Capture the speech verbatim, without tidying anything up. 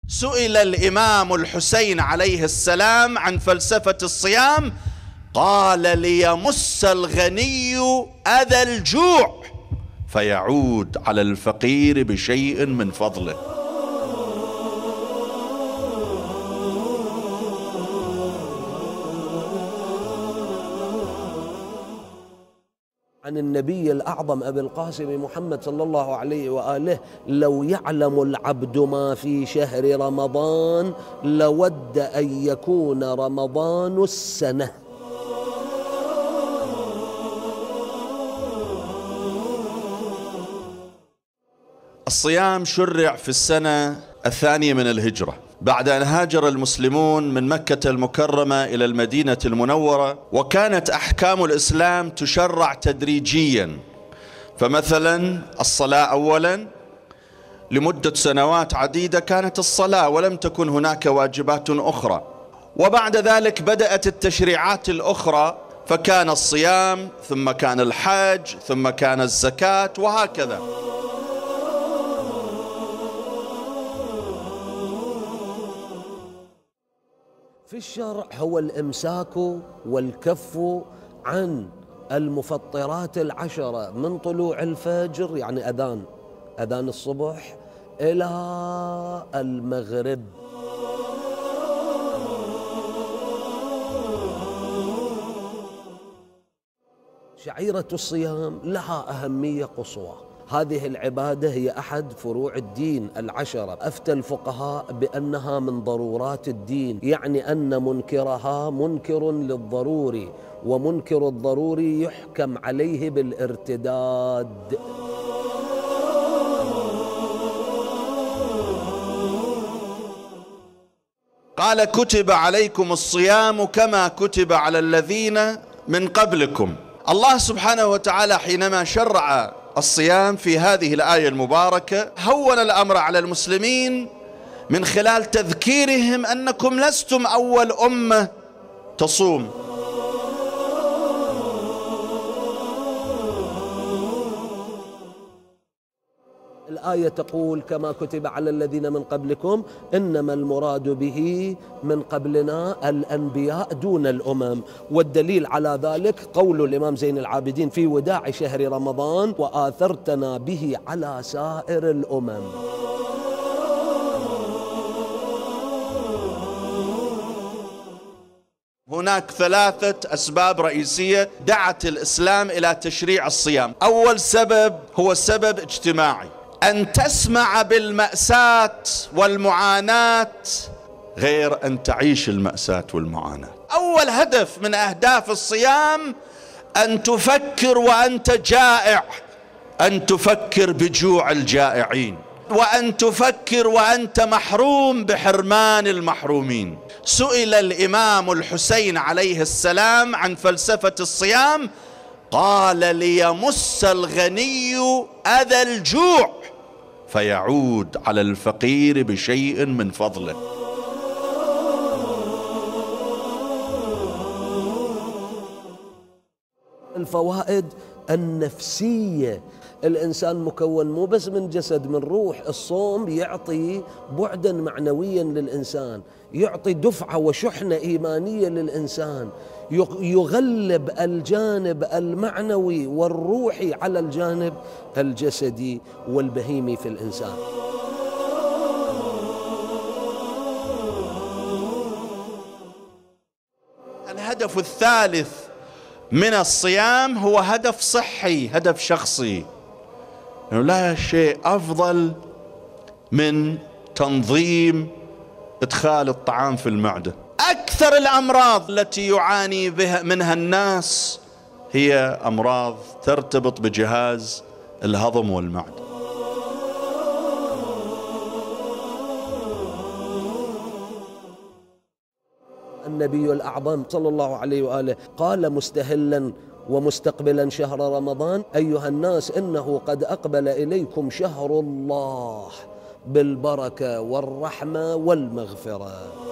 سئل الإمام الحسين عليه السلام عن فلسفة الصيام، قال: ليمس الغني أذى الجوع فيعود على الفقير بشيء من فضله. عن النبي الأعظم أبي القاسم محمد صلى الله عليه وآله: لو يعلم العبد ما في شهر رمضان لود أن يكون رمضان السنة. الصيام شرع في السنة الثانية من الهجرة، بعد أن هاجر المسلمون من مكة المكرمة إلى المدينة المنورة، وكانت أحكام الإسلام تشرع تدريجيا. فمثلا الصلاة أولا، لمدة سنوات عديدة كانت الصلاة ولم تكن هناك واجبات أخرى، وبعد ذلك بدأت التشريعات الأخرى، فكان الصيام ثم كان الحج ثم كان الزكاة وهكذا. في الشرع هو الإمساك والكف عن المفطرات العشرة من طلوع الفجر، يعني أذان أذان الصبح، إلى المغرب. شعيرة الصيام لها أهمية قصوى. هذه العبادة هي أحد فروع الدين العشرة. أفتى الفقهاء بأنها من ضرورات الدين، يعني أن منكرها منكر للضروري، ومنكر الضروري يحكم عليه بالارتداد. قال: كتب عليكم الصيام كما كتب على الذين من قبلكم. الله سبحانه وتعالى حينما شرع الصيام في هذه الآية المباركة هون الأمر على المسلمين من خلال تذكيرهم أنكم لستم أول أمة تصوم. الآية تقول: كما كتب على الذين من قبلكم، إنما المراد به من قبلنا الأنبياء دون الأمم. والدليل على ذلك قول الإمام زين العابدين في وداع شهر رمضان: وآثرتنا به على سائر الأمم. هناك ثلاثة أسباب رئيسية دعت الإسلام إلى تشريع الصيام. أول سبب هو سبب اجتماعي، أن تسمع بالمأساة والمعاناة غير أن تعيش المأساة والمعاناة. أول هدف من أهداف الصيام أن تفكر وأنت جائع، أن تفكر بجوع الجائعين، وأن تفكر وأنت محروم بحرمان المحرومين. سئل الإمام الحسين عليه السلام عن فلسفة الصيام، قال: ليمس الغني أذى الجوع فيعود على الفقير بشيء من فضله. الفوائد النفسية. الإنسان مكون مو بس من جسد، من روح. الصوم يعطي بعدا معنويا للإنسان، يعطي دفعة وشحنة إيمانية للإنسان، يغلب الجانب المعنوي والروحي على الجانب الجسدي والبهيمي في الإنسان. الهدف الثالث من الصيام هو هدف صحي، هدف شخصي. يعني لا شيء أفضل من تنظيم إدخال الطعام في المعدة. أكثر الأمراض التي يعاني بها منها الناس هي أمراض ترتبط بجهاز الهضم والمعدة. النبي الأعظم صلى الله عليه وآله قال مستهلا ومستقبلا شهر رمضان: أيها الناس، إنه قد أقبل إليكم شهر الله بالبركة والرحمة والمغفرة.